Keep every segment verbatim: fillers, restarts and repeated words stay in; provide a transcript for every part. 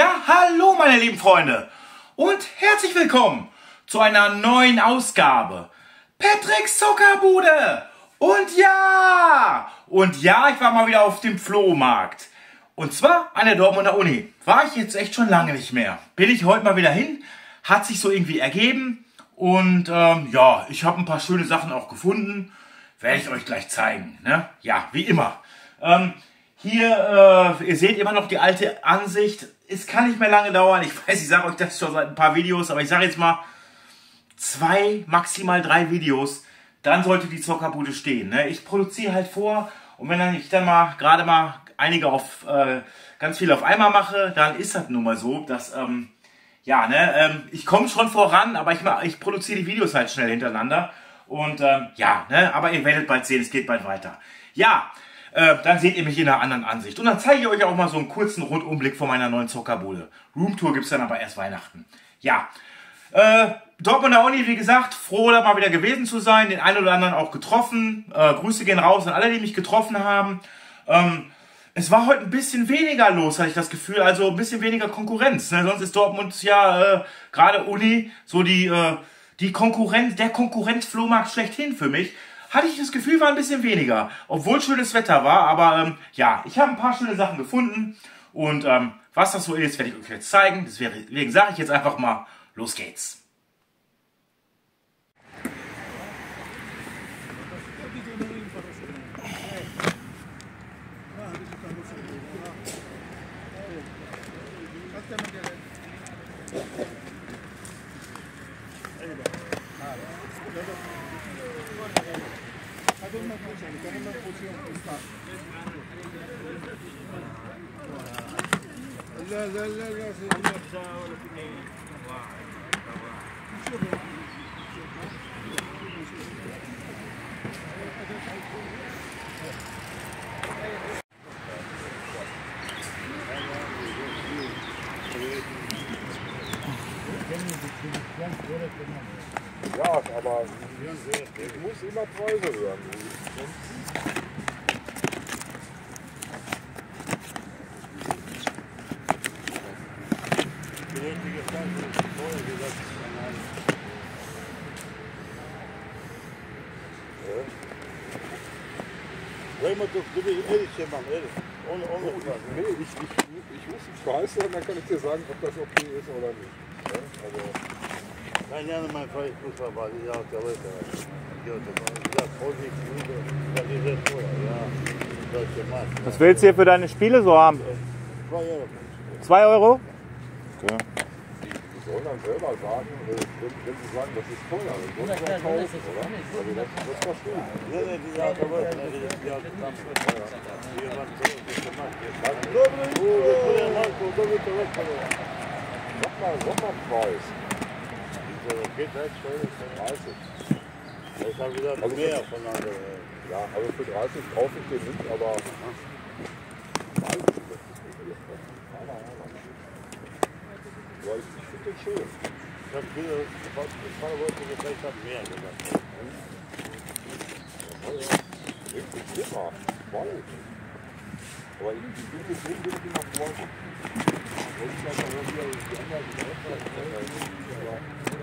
Ja, hallo meine lieben Freunde und herzlich willkommen zu einer neuen Ausgabe Patricks Zockerbude. Und ja, und ja, ich war mal wieder auf dem Flohmarkt. Und zwar an der Dortmunder Uni. War ich jetzt echt schon lange nicht mehr. Bin ich heute mal wieder hin, hat sich so irgendwie ergeben. Und ähm, ja, ich habe ein paar schöne Sachen auch gefunden. Werde ich euch gleich zeigen. Ne? Ja, wie immer. Ähm, hier, äh, ihr seht immer noch die alte Ansicht. Es kann nicht mehr lange dauern. Ich weiß, ich sage euch das schon seit ein paar Videos, aber ich sage jetzt mal zwei, maximal drei Videos. Dann sollte die Zockerbude stehen. Ne? Ich produziere halt vor und wenn dann ich dann mal gerade mal einige auf äh, ganz viele auf einmal mache, dann ist das nun mal so, dass ähm, ja, ne, ähm, ich komme schon voran, aber ich, ich produziere die Videos halt schnell hintereinander und ähm, ja, ne, aber ihr werdet bald sehen, es geht bald weiter. Ja, äh, dann seht ihr mich in einer anderen Ansicht und dann zeige ich euch auch mal so einen kurzen Rundumblick von meiner neuen Zockerbude. Roomtour gibt es dann aber erst Weihnachten. Ja, äh, Dortmunder Uni, wie gesagt, froh, da mal wieder gewesen zu sein, den einen oder anderen auch getroffen. Äh, Grüße gehen raus an alle, die mich getroffen haben. Ähm, es war heute ein bisschen weniger los, hatte ich das Gefühl, also ein bisschen weniger Konkurrenz. Ne? Sonst ist Dortmund ja äh, gerade Uni so die, äh, die Konkurrenz, der Konkurrenz-Flohmarkt schlechthin für mich. Hatte ich das Gefühl, war ein bisschen weniger, obwohl schönes Wetter war. Aber ähm, ja, ich habe ein paar schöne Sachen gefunden und ähm, was das so ist, werde ich euch jetzt zeigen. Deswegen sage ich jetzt einfach mal, los geht's. لا لا لا لا ja, aber ich muss immer Preise hören. Raymond, du willst ehrlich hier machen, ehrlich. Ohne, ohne oh, nee, ich, ich, ich muss einen Preis hören, dann kann ich dir sagen, ob das okay ist oder nicht. Ja, also. Nein, ja, mein Fall, ich muss mal warten, ja, der Leute. Ja, Vorsicht, das ist sehr teuer, ja. Deutsche Markt. Was willst du hier für deine Spiele so haben? Zwei Euro. Zwei Euro? Okay. Die sollen dann selber sagen, wenn, wenn sie sagen, das ist teuer, dann sollen sie auch kaufen, oder? Also das, das verstehe ich. Ja, ja, die ja, der Leute, die hat ganz teuer. Hier waren so, deutsche Markt. Sag mal, Sommerpreis. Das geht nicht, dreißig. ich habe gesagt, Also mehr für- von anderen. Ja, also für dreißig kaufe ich den nicht, aber weiß ich nicht. Aber ich, ich finde den schön. Ich habe viele, ich fahre heute gesagt, ich habe mehr gesagt. Richtig immer. Wow. Aber ich ich bin jetzt nicht wirklich noch Freunde. Und ich glaube, auch wieder die anderen, die auch aber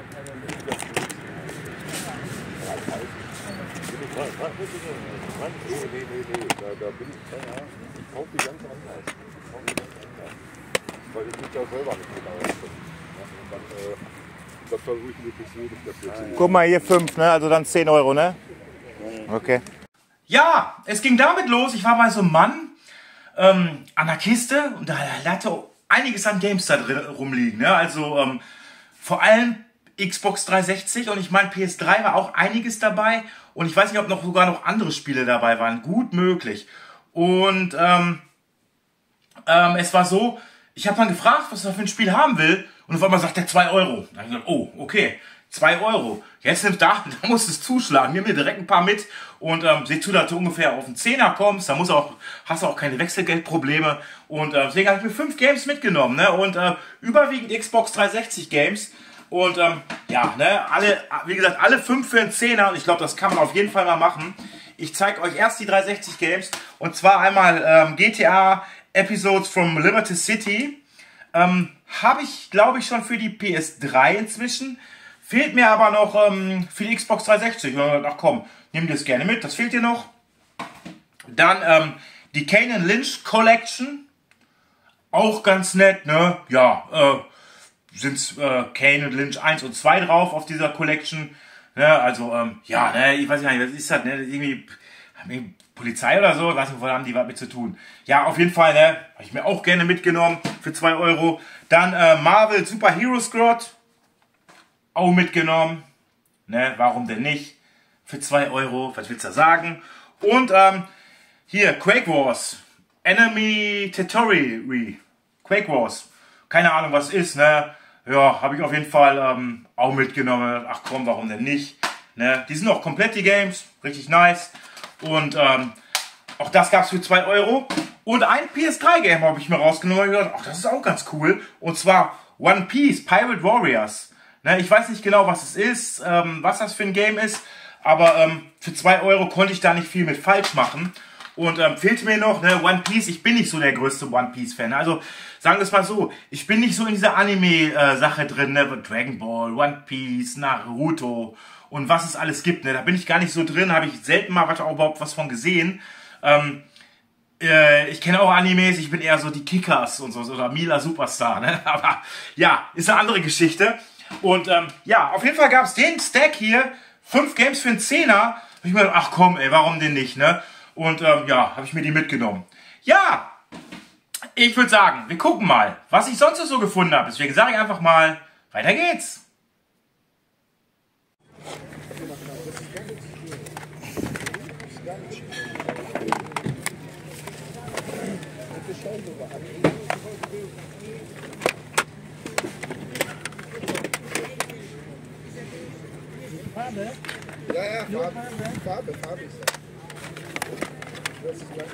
Was, was willst du denn? Was? nee, nee, nee, nee, da, da bin ich, keine Ahnung. Ich kaufe die ganz anders. Ich kaufe die ganz anders. Weil ich mich da selber nicht mit auskenne. Ja, und dann, äh, das versuche ich wirklich so, dass das jetzt Guck mal, hier fünf, ne? Also dann zehn Euro, ne? Okay. Ja, es ging damit los. Ich war bei so einem Mann ähm, an der Kiste und da hatte einiges an Games da drin rumliegen. Ne? Also ähm, vor allem Xbox dreihundertsechzig und ich meine P S drei war auch einiges dabei und ich weiß nicht, ob noch sogar noch andere Spiele dabei waren. Gut möglich. Und ähm, ähm, es war so, ich habe dann gefragt, was er für ein Spiel haben will und auf einmal sagt er zwei Euro. Dann habe ich gesagt, oh, okay. zwei Euro. Jetzt nimmst da, da musst du es zuschlagen. Nimm mir direkt ein paar mit und ähm, sieh zu, dass du ungefähr auf einen Zehner kommst. Da musst du auch, hast du auch keine Wechselgeldprobleme. Und äh, deswegen habe ich mir fünf Games mitgenommen. Ne? Und äh, überwiegend Xbox dreihundertsechzig Games. Und ähm, ja, ne, alle, wie gesagt, alle fünf für einen Zehner. Und ich glaube, das kann man auf jeden Fall mal machen. Ich zeige euch erst die dreihundertsechzig Games. Und zwar einmal ähm, G T A Episodes from Liberty City. Ähm, habe ich, glaube ich, schon für die P S drei inzwischen. Fehlt mir aber noch ähm, für die Xbox dreihundertsechzig. Ach komm, nimm das gerne mit, das fehlt dir noch. Dann ähm, die Kane and Lynch Collection. Auch ganz nett, ne? Ja, äh, sind äh, Kane und Lynch eins und zwei drauf auf dieser Collection. Ne? Also, ähm, ja, ne, ich weiß nicht, was ist das, ne? Irgendwie, irgendwie Polizei oder so, ich weiß nicht, wo haben die was mit zu tun. Ja, auf jeden Fall, ne? Habe ich mir auch gerne mitgenommen für zwei Euro. Dann äh, Marvel Super Hero Squad. Auch mitgenommen. Ne, warum denn nicht? Für zwei Euro, was willst du da sagen? Und ähm, hier, Quake Wars. Enemy Territory. Quake Wars. Keine Ahnung, was ist, ne? Ja, habe ich auf jeden Fall ähm, auch mitgenommen. Ach komm, warum denn nicht? Ne? Die sind auch komplett, die Games. Richtig nice. Und ähm, auch das gab es für zwei Euro. Und ein P S drei Game habe ich mir rausgenommen. Und gedacht, ach, das ist auch ganz cool. Und zwar One Piece Pirate Warriors. Ne, ich weiß nicht genau, was es ist, ähm, was das für ein Game ist. Aber ähm, für zwei Euro konnte ich da nicht viel mit falsch machen. Und ähm, fehlte mir noch, ne, One Piece. Ich bin nicht so der größte One Piece Fan. Also sagen wir es mal so, ich bin nicht so in dieser Anime-Sache äh, drin, ne? Dragon Ball, One Piece, Naruto und was es alles gibt. Ne? Da bin ich gar nicht so drin, habe ich selten mal was, auch überhaupt was von gesehen. Ähm, äh, ich kenne auch Animes, ich bin eher so die Kickers und so, oder Mila Superstar. Ne? Aber ja, ist eine andere Geschichte. Und ähm, ja, auf jeden Fall gab es den Stack hier, fünf Games für einen Zehner. Hab ich mir gedacht, ach komm, ey, warum denn nicht, ne? Und ähm, ja, habe ich mir die mitgenommen. Ja, ich würde sagen, wir gucken mal, was ich sonst noch so gefunden habe. Deswegen sage ich einfach mal, weiter geht's. Farbe? Ja, ja, Farbe. Farbe, Farbe ist das. Das ist gleich.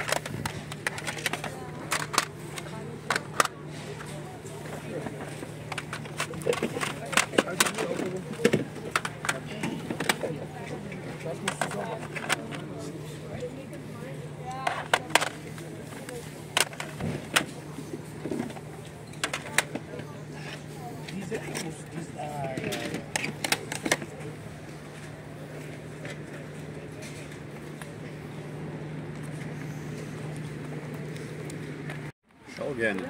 Diese Akkus, diese, ah, ja. Schau gerne.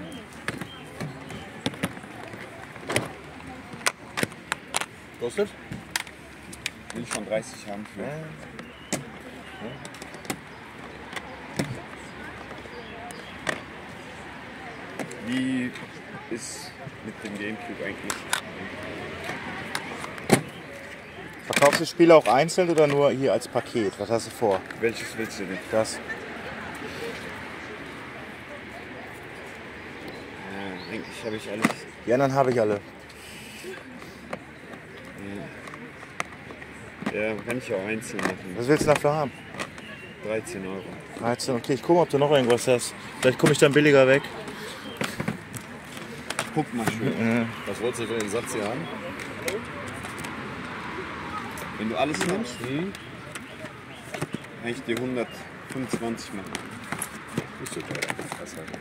Kostet? Will ich schon dreißig haben für. Ja. Wie ist mit dem Gamecube eigentlich? Verkaufst du Spiele auch einzeln oder nur hier als Paket? Was hast du vor? Welches willst du denn? Das. Ja, eigentlich habe ich alles. Die anderen habe ich alle. Ja, kann ich auch einzeln machen. Was willst du dafür haben? dreizehn Euro. dreizehn, okay, ich gucke mal, ob du noch irgendwas hast. Vielleicht komme ich dann billiger weg. Guck mal schön. Mhm. Was wolltest du für den Satz hier haben? Wenn du alles nimmst, hm, kann ich dir hundertfünfundzwanzig machen. Nicht so teuer. Das halt.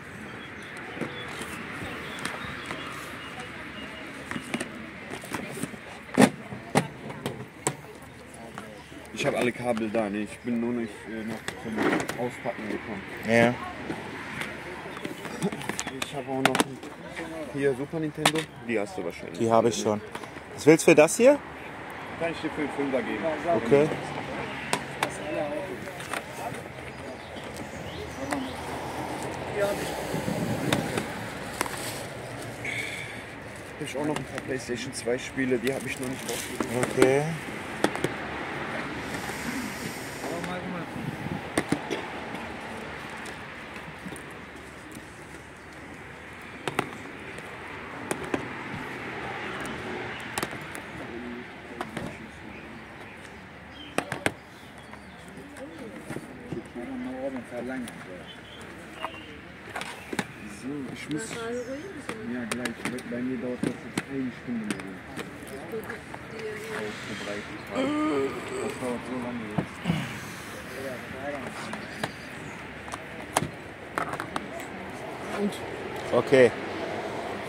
Ich habe alle Kabel da, ne? Ich bin nur nicht äh, noch zum Auspacken gekommen. Ja. Ich habe auch noch hier Super Nintendo, die hast du wahrscheinlich. Die habe ich schon. Was willst du für das hier? Kann ich dir für den Fünfer geben. Okay. Ich habe auch noch ein paar PlayStation zwei Spiele, die habe ich noch nicht rausgegeben. Okay. So, ich muss. Ja, gleich. Bei mir dauert das jetzt eine Stunde mehr. Ausgebreitet. Das dauert so lange jetzt. Okay.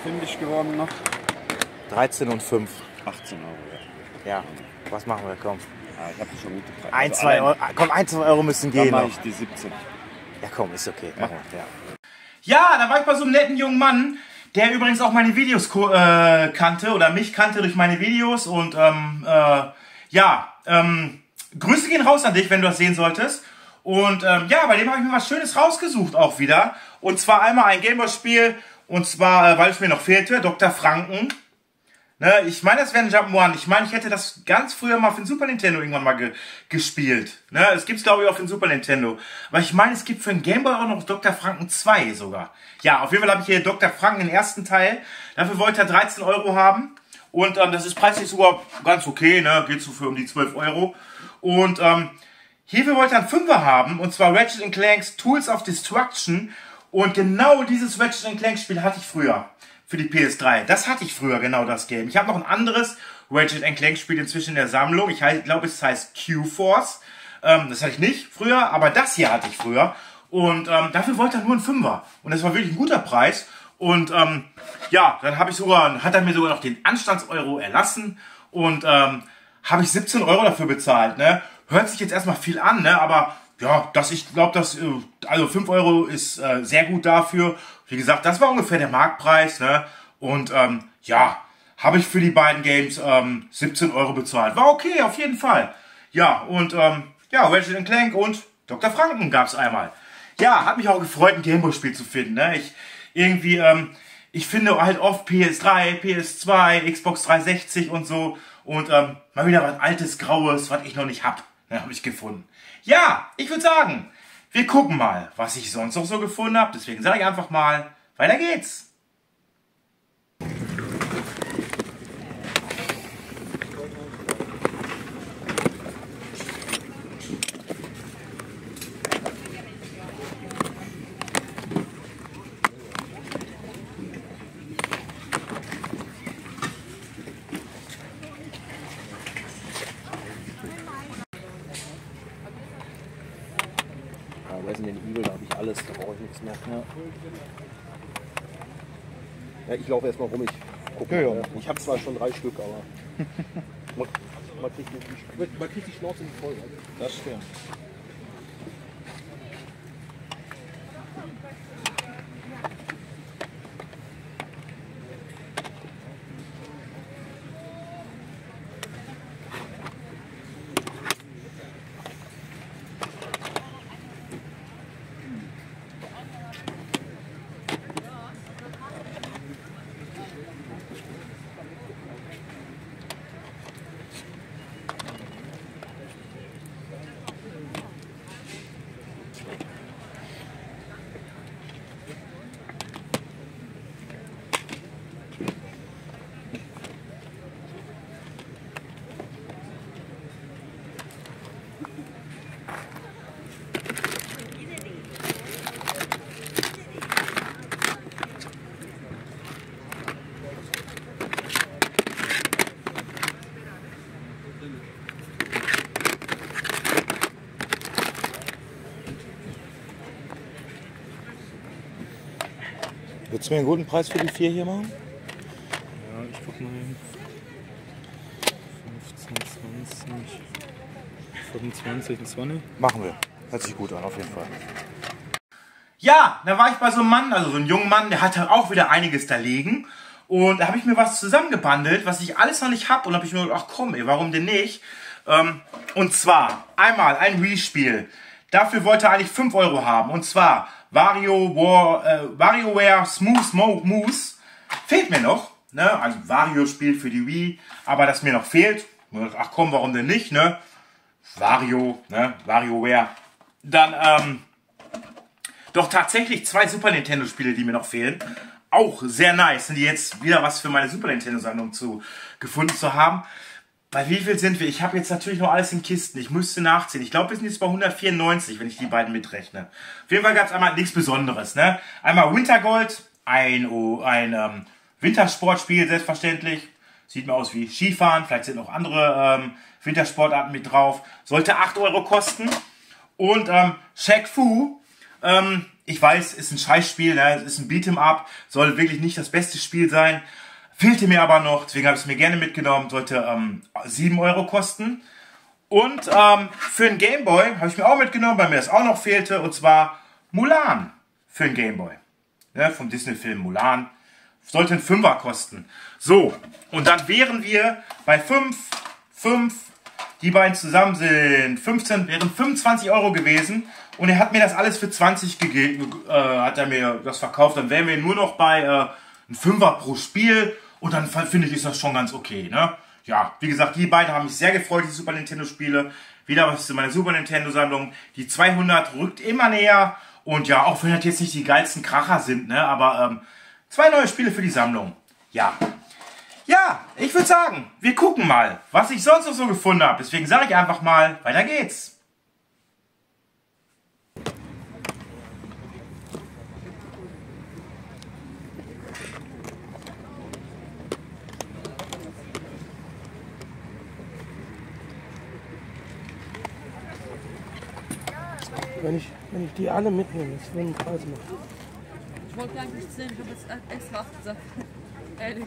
fündig geworden noch. dreizehn und fünf. achtzehn Euro, ja. Ja, was machen wir? Komm. Ah, ich habe schon gute Preise. Ein, Also zwei allein- Euro. Komm, ein, zwei Euro müssen Dann gehen. mache noch. ich die siebzehn. Ja, komm, ist okay. Machen wir. Ja. Ja, da war ich bei so einem netten jungen Mann, der übrigens auch meine Videos äh, kannte oder mich kannte durch meine Videos. Und ähm, äh, ja, ähm, Grüße gehen raus an dich, wenn du das sehen solltest. Und ähm, ja, bei dem habe ich mir was Schönes rausgesucht auch wieder. Und zwar einmal ein Gameboy-Spiel. Und zwar, äh, weil es mir noch fehlte, Doktor Franken. Ne, ich meine, das wäre ein Jump'n'One. Ich meine, ich hätte das ganz früher mal für den Super Nintendo irgendwann mal ge gespielt. Ne, es gibt's glaube ich auch für den Super Nintendo. Aber ich meine, es gibt für den Game Boy auch noch Doktor Franken zwei sogar. Ja, auf jeden Fall habe ich hier Doktor Franken, den ersten Teil. Dafür wollte er dreizehn Euro haben. Und ähm, das ist preislich sogar ganz okay. Ne, geht so für um die zwölf Euro. Und ähm, hierfür wollte er einen Fünfer haben. Und zwar Ratchet and Clank's Tools of Destruction. Und genau dieses Ratchet and Clank Spiel hatte ich früher. Für die P S drei. Das hatte ich früher, genau das Game. Ich habe noch ein anderes Ratchet and Clank Spiel inzwischen in der Sammlung. Ich glaube, es heißt Q-Force. Ähm, das hatte ich nicht früher, aber das hier hatte ich früher. Und ähm, dafür wollte er nur einen Fünfer. Und das war wirklich ein guter Preis. Und ähm, ja, dann habe ich sogar, hat er mir sogar noch den Anstands-Euro erlassen. Und ähm, habe ich siebzehn Euro dafür bezahlt. Ne? Hört sich jetzt erstmal viel an, ne? Aber ja, das, ich glaube, das, also fünf Euro ist äh, sehr gut dafür. Wie gesagt, das war ungefähr der Marktpreis, ne? Und ähm, ja, habe ich für die beiden Games ähm, siebzehn Euro bezahlt. War okay, auf jeden Fall. Ja, und ähm, ja, Ratchet and Clank und Doktor Franken gab es einmal. Ja, hat mich auch gefreut, ein Gameboy-Spiel zu finden, ne? Ich irgendwie, ähm, ich finde halt oft P S drei, P S zwei, Xbox dreihundertsechzig und so. Und ähm, mal wieder was altes, graues, was ich noch nicht hab, ne, habe ich gefunden. Ja, ich würde sagen, wir gucken mal, was ich sonst noch so gefunden habe. Deswegen sage ich einfach mal, weiter geht's. Resident Evil, da habe ich alles, da brauche ich nichts mehr. Ja, ja ich laufe erstmal rum, ich gucke. Ja, ja. Ich habe zwar schon drei Stück, aber man, man, kriegt die, man kriegt die Schnauze nicht voll. Also. Das stimmt. Würdest du mir einen guten Preis für die vier hier machen? Ja, ich guck mal hin. fünfzehn, zwanzig, fünfundzwanzig, zwanzig. Machen wir. Hört sich gut an, auf jeden Fall. Ja, da war ich bei so einem Mann, also so einem jungen Mann, der hatte auch wieder einiges da liegen. Und da habe ich mir was zusammengebandelt, was ich alles noch nicht habe. Und habe ich mir gedacht, ach komm, ey, warum denn nicht? Ähm, und zwar einmal ein Wii-Spiel. Dafür wollte er eigentlich fünf Euro haben. Und zwar Wario War, äh, WarioWare Smooth Mo Moose. Fehlt mir noch. Ne? Also Wario-Spiel für die Wii. Aber das mir noch fehlt. Ach komm, warum denn nicht? Ne? Wario, ne? WarioWare. Dann, ähm, doch tatsächlich zwei Super Nintendo Spiele, die mir noch fehlen. Auch sehr nice. Sind die jetzt wieder was für meine Super Nintendo Sammlung zu, gefunden zu haben. Bei wie viel sind wir? Ich habe jetzt natürlich noch alles in Kisten. Ich müsste nachziehen. Ich glaube, wir sind jetzt bei hundertvierundneunzig, wenn ich die beiden mitrechne. Auf jeden Fall gab es einmal nichts Besonderes. Ne? Einmal Wintergold, ein, oh, ein ähm, Wintersportspiel, selbstverständlich. Sieht mir aus wie Skifahren. Vielleicht sind noch andere ähm, Wintersportarten mit drauf. Sollte acht Euro kosten. Und ähm, Shaq Fu, ähm, ich weiß, ist ein Scheißspiel, ne? Es ist ein Beat'em Up, soll wirklich nicht das beste Spiel sein. Fehlte mir aber noch, deswegen habe ich es mir gerne mitgenommen, sollte ähm, sieben Euro kosten. Und ähm, für den Gameboy habe ich mir auch mitgenommen, weil mir das auch noch fehlte, und zwar Mulan für den Gameboy. Ne? Vom Disney-Film Mulan. Sollte ein Fünfer kosten. So, und dann wären wir bei fünf, fünf, die beiden zusammen sind fünfzehn, wären fünfundzwanzig Euro gewesen. Und er hat mir das alles für zwanzig gegeben, äh, hat er mir das verkauft. Dann wären wir nur noch bei äh, ein Fünfer pro Spiel. Und dann finde ich, ist das schon ganz okay, ne? Ja, wie gesagt, die beiden haben mich sehr gefreut, die Super Nintendo Spiele. Wieder was zu meiner Super Nintendo Sammlung. Die zweihundert rückt immer näher. Und ja, auch wenn das jetzt nicht die geilsten Kracher sind, ne? Aber ähm, zwei neue Spiele für die Sammlung. Ja. Ja, ich würde sagen, wir gucken mal, was ich sonst noch so gefunden habe. Deswegen sage ich einfach mal, weiter geht's. Wenn ich, wenn ich die alle mitnehme, das wäre ein Preis machen. Ich wollte eigentlich zehn, ich habe jetzt extra acht gesagt. Ehrlich.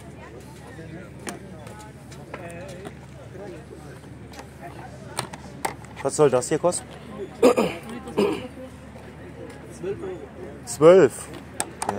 Was soll das hier kosten? zwölf. Ja.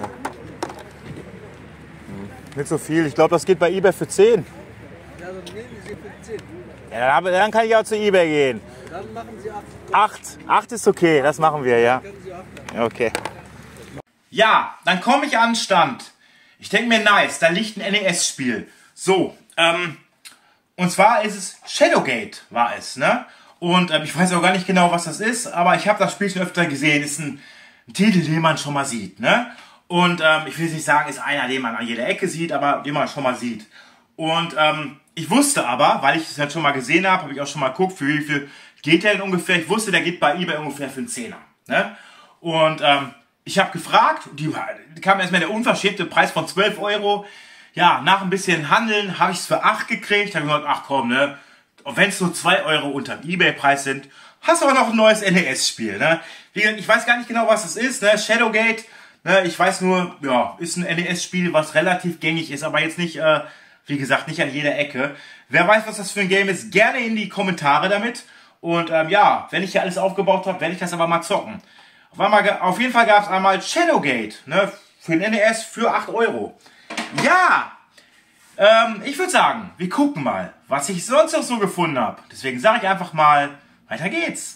Hm. Nicht so viel. Ich glaube, das geht bei eBay für zehn. Ja, dann nehmen Sie für zehn. Ja, dann, dann kann ich auch zu eBay gehen. Dann machen Sie acht. acht. acht ist okay, das machen wir, ja. Okay. Ja, dann komme ich an den Stand. Ich denke mir, nice, da liegt ein N E S-Spiel. So, ähm, und zwar ist es Shadowgate, war es, ne? Und ähm, ich weiß auch gar nicht genau, was das ist, aber ich habe das Spiel schon öfter gesehen. Ist ein, ein Titel, den man schon mal sieht, ne? Und ähm, ich will nicht sagen, ist einer, den man an jeder Ecke sieht, aber den man schon mal sieht. Und ähm, ich wusste aber, weil ich es halt schon mal gesehen habe, habe ich auch schon mal geguckt, für wie viel geht der denn ungefähr. Ich wusste, der geht bei eBay ungefähr für einen Zehner, ne? Und ähm, ich habe gefragt, die, die kam erstmal der unverschämte Preis von zwölf Euro. Ja, nach ein bisschen Handeln habe ich es für acht gekriegt. Habe ich gesagt, ach komm, ne, wenn es nur zwei Euro unter dem eBay-Preis sind, hast du aber noch ein neues N E S-Spiel, ne? Wie gesagt, ich weiß gar nicht genau, was es ist, ne? Shadowgate, ne? Ich weiß nur, ja, ist ein N E S-Spiel, was relativ gängig ist, aber jetzt nicht, äh, wie gesagt, nicht an jeder Ecke. Wer weiß, was das für ein Game ist, gerne in die Kommentare damit. Und ähm, ja, wenn ich hier alles aufgebaut habe, werde ich das aber mal zocken. Auf, einmal, auf jeden Fall gab es einmal Shadowgate, ne, für den N E S für acht Euro. Ja, ähm, ich würde sagen, wir gucken mal, was ich sonst noch so gefunden habe. Deswegen sage ich einfach mal, weiter geht's.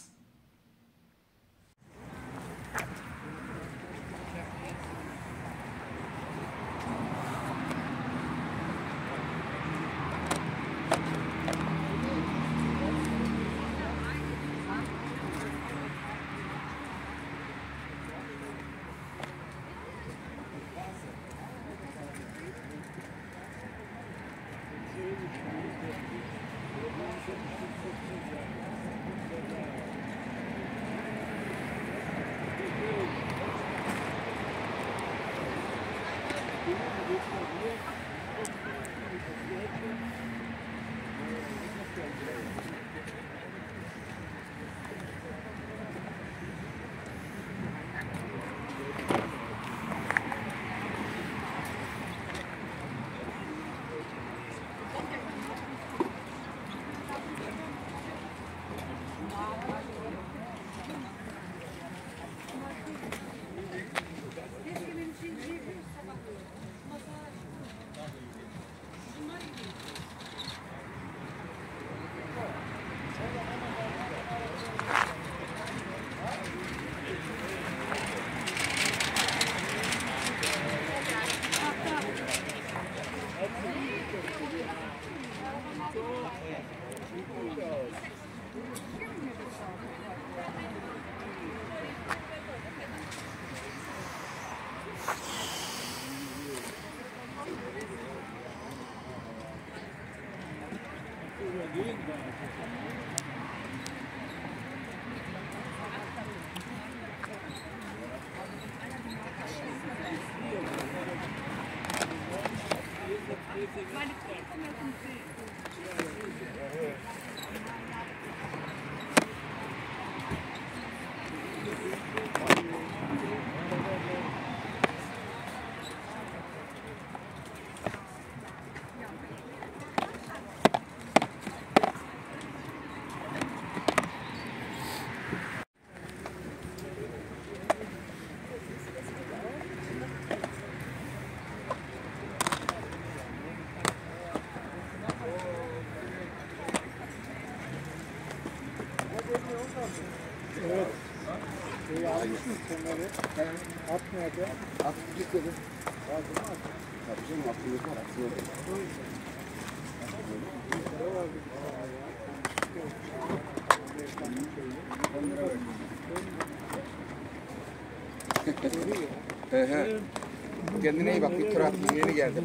Kendine iyi bak, bir tur attım, yeni geldim.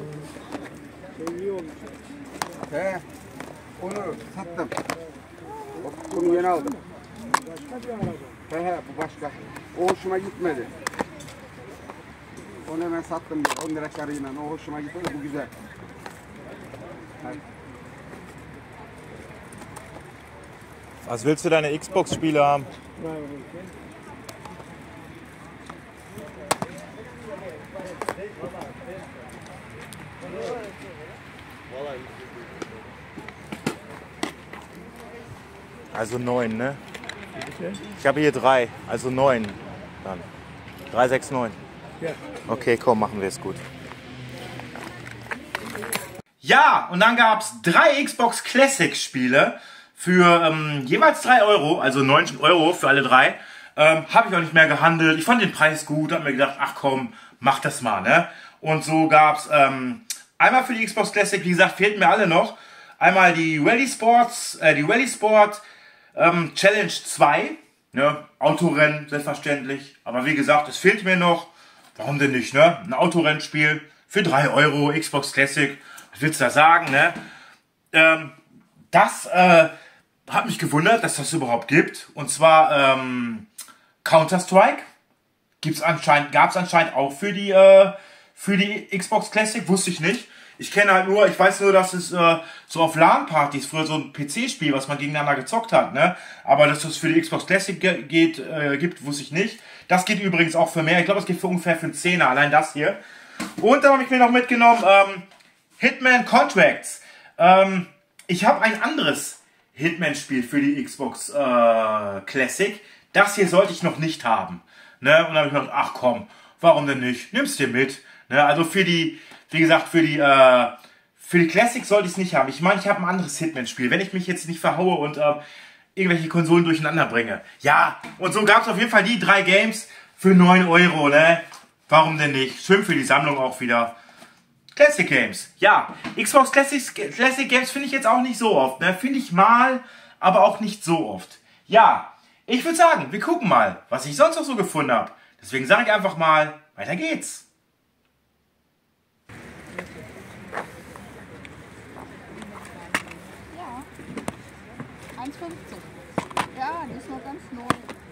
He, onu sattım. Bunu yeni aldım. He he, bu başka. O hoşuma gitmedi. Onu hemen sattım, on lira karıyla. O hoşuma gitmedi, bu güzel. Hadi. Was willst du deine Xbox-Spiele haben? Also neun, ne? Ich habe hier drei, also neun dann. drei, sechs, neun. Okay, komm, machen wir es gut. Ja, und dann gab es drei Xbox Classic Spiele für ähm, jeweils drei Euro, also neunzehn Euro für alle drei. Ähm, habe ich auch nicht mehr gehandelt. Ich fand den Preis gut, habe mir gedacht, ach komm, mach das mal, ne? Und so gab es ähm, einmal für die Xbox Classic, wie gesagt, fehlten mir alle noch. Einmal die Rally Sports, äh, die Rally Sport ähm, Challenge zwei, ne? Autorennen, selbstverständlich. Aber wie gesagt, es fehlt mir noch. Warum denn nicht, ne? Ein Autorennspiel für drei Euro, Xbox Classic. Was willst du da sagen, ne? Ähm, das äh, hat mich gewundert, dass das überhaupt gibt. Und zwar ähm, Counter-Strike. Gibt's anscheinend, gab es anscheinend auch für die, äh, für die Xbox Classic, wusste ich nicht. Ich kenne halt nur, ich weiß nur, dass es äh, so auf LAN-Partys früher so ein P C-Spiel, was man gegeneinander gezockt hat, ne? Aber dass es für die Xbox Classic ge geht, äh, gibt, wusste ich nicht. Das geht übrigens auch für mehr. Ich glaube, es geht für ungefähr für einen Zehner, allein das hier. Und dann habe ich mir noch mitgenommen, ähm, Hitman Contracts. Ähm, ich habe ein anderes Hitman-Spiel für die Xbox äh, Classic. Das hier sollte ich noch nicht haben. Ne? Und dann habe ich mir gedacht, ach komm, warum denn nicht? Nimm's dir mit. Ne? Also für die, wie gesagt, für die, äh, für die Classic sollte ich es nicht haben. Ich meine, ich habe ein anderes Hitman-Spiel. Wenn ich mich jetzt nicht verhaue und äh, irgendwelche Konsolen durcheinander bringe. Ja, und so gab es auf jeden Fall die drei Games für neun Euro. Ne? Warum denn nicht? Schön für die Sammlung auch wieder. Classic Games. Ja, Xbox Classic, Classic Games finde ich jetzt auch nicht so oft. Ne? Finde ich mal, aber auch nicht so oft. Ja, ich würde sagen, wir gucken mal, was ich sonst noch so gefunden habe. Deswegen sage ich einfach mal, weiter geht's. Ja, eins fünfzig. Ja, die ist noch ganz neu.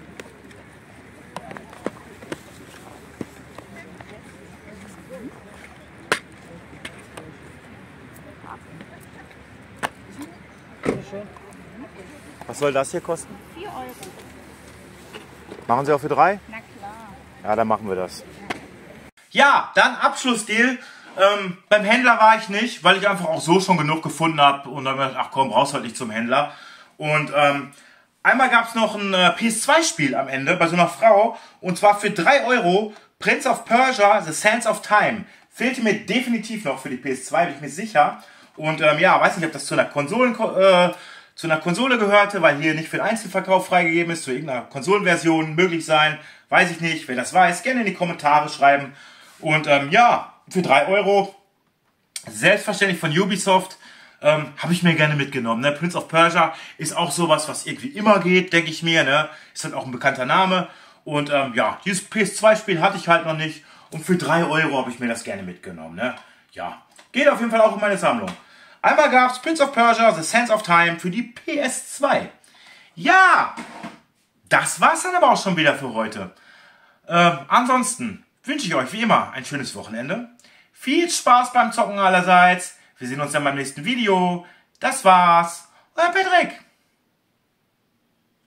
Was soll das hier kosten? vier Euro. Machen Sie auch für drei? Na klar. Ja, dann machen wir das. Ja, dann Abschlussdeal. Ähm, beim Händler war ich nicht, weil ich einfach auch so schon genug gefunden habe. Und dann habe ich gedacht, ach komm, brauchst halt nicht zum Händler. Und ähm, einmal gab es noch ein äh, P S zwei Spiel am Ende bei so einer Frau. Und zwar für drei Euro. Prince of Persia, The Sands of Time. Fehlte mir definitiv noch für die P S zwei, bin ich mir sicher. Und ähm, ja, weiß nicht, ob das zu einer Konsolen... Äh, zu einer Konsole gehörte, weil hier nicht für den Einzelverkauf freigegeben ist, zu irgendeiner Konsolenversion möglich sein. Weiß ich nicht. Wer das weiß, gerne in die Kommentare schreiben. Und ähm, ja, für drei Euro, selbstverständlich von Ubisoft, ähm, habe ich mir gerne mitgenommen. Ne? Prince of Persia ist auch sowas, was irgendwie immer geht, denke ich mir. Ne? Ist halt auch ein bekannter Name. Und ähm, ja, dieses P S zwei Spiel hatte ich halt noch nicht. Und für drei Euro habe ich mir das gerne mitgenommen. Ne? Ja, geht auf jeden Fall auch in meine Sammlung. Einmal gab es Prince of Persia, The Sands of Time für die P S zwei. Ja, das war's dann aber auch schon wieder für heute. Äh, ansonsten wünsche ich euch wie immer ein schönes Wochenende. Viel Spaß beim Zocken allerseits. Wir sehen uns dann beim nächsten Video. Das war's. Euer Patrick.